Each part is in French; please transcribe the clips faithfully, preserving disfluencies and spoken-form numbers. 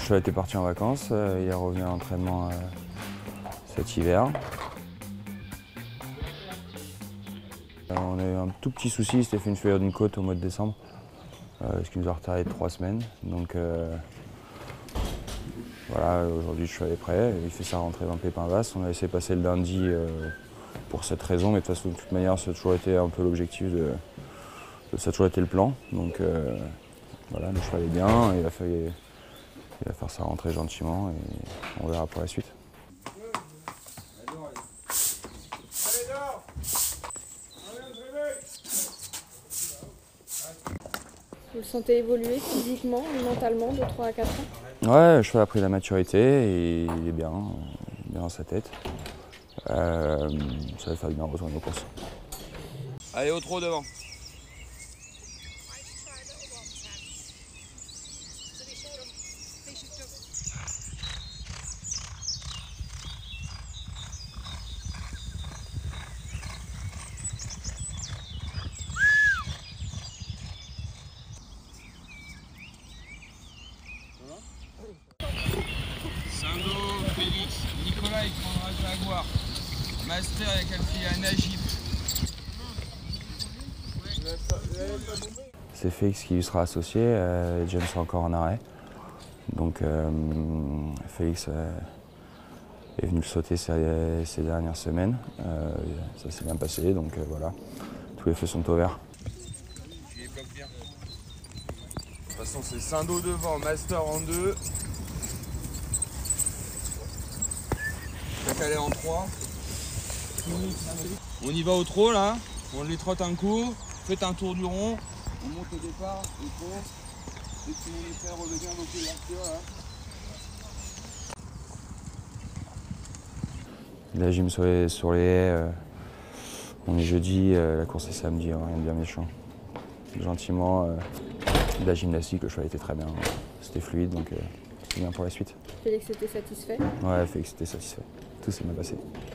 cheval était parti en vacances, euh, il est revenu à l'entraînement euh, cet hiver. Euh, on a eu un tout petit souci, il s'était fait une frayeur d'une côte au mois de décembre, euh, ce qui nous a retardé de trois semaines. Donc euh, voilà, aujourd'hui le cheval est prêt, il fait sa rentrée dans Pépin Vasse. On a laissé passer le lundi euh, pour cette raison, mais de toute façon, de toute manière, ça a toujours été un peu l'objectif, de, ça a toujours été le plan. Donc euh, voilà, le cheval est bien, il va faire, il va faire sa rentrée gentiment et on verra pour la suite. Vous le sentez évoluer physiquement et mentalement de trois à quatre ans? Ouais, le cheval a pris la maturité et il est bien, bien dans sa tête. Euh, ça va faire du bien retourner aux courses. Allez, au trot devant. Sando, Félix, Nicolas il prendra Jaguar. Master avec un fil à Najib. C'est Félix qui lui sera associé, euh, James sera encore en arrêt. Donc euh, Félix euh, est venu le sauter ces, ces dernières semaines. Euh, ça s'est bien passé, donc euh, voilà, tous les feux sont au vert. Tu les bloques bien. De toute façon c'est Sando devant, Master en deux. Calé en trois. On y va au trot là, on les trotte un coup, faites un tour du rond, on monte au départ, au trot, et tout le monde est prêt, revenez un peu l'ouverture là. La gym sur les, sur les haies, euh, on est jeudi, euh, la course est samedi, hein, rien de bien méchant. Gentiment, euh, la gymnastique, le cheval était très bien, c'était fluide, donc euh, c'est bien pour la suite. Félix était satisfait? Ouais, Félix était satisfait, tout s'est bien passé.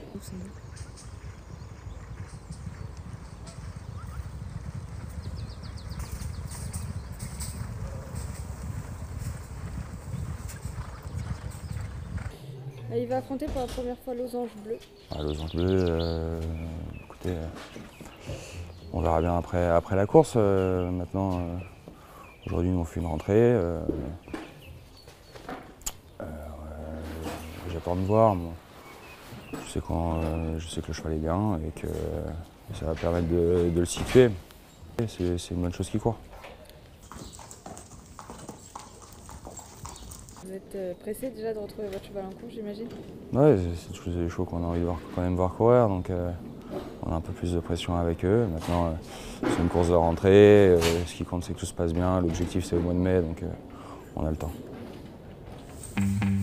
Il va affronter pour la première fois Losange Bleu. Ah, Losange Bleu, euh, écoutez, euh, on verra bien après, après la course. Euh, maintenant, euh, aujourd'hui, on fait une rentrée. Euh, euh, J'attends de voir. Moi. Je, sais quand, euh, je sais que le cheval est bien et que ça va permettre de, de le situer. C'est une bonne chose qui court. Vous êtes pressé déjà de retrouver votre cheval en course, j'imagine? Ouais, c'est toujours des chevaux qu'on a envie de voir, quand même voir courir, donc euh, on a un peu plus de pression avec eux. Maintenant, euh, c'est une course de rentrée, euh, ce qui compte c'est que tout se passe bien. L'objectif c'est au mois de mai, donc euh, on a le temps.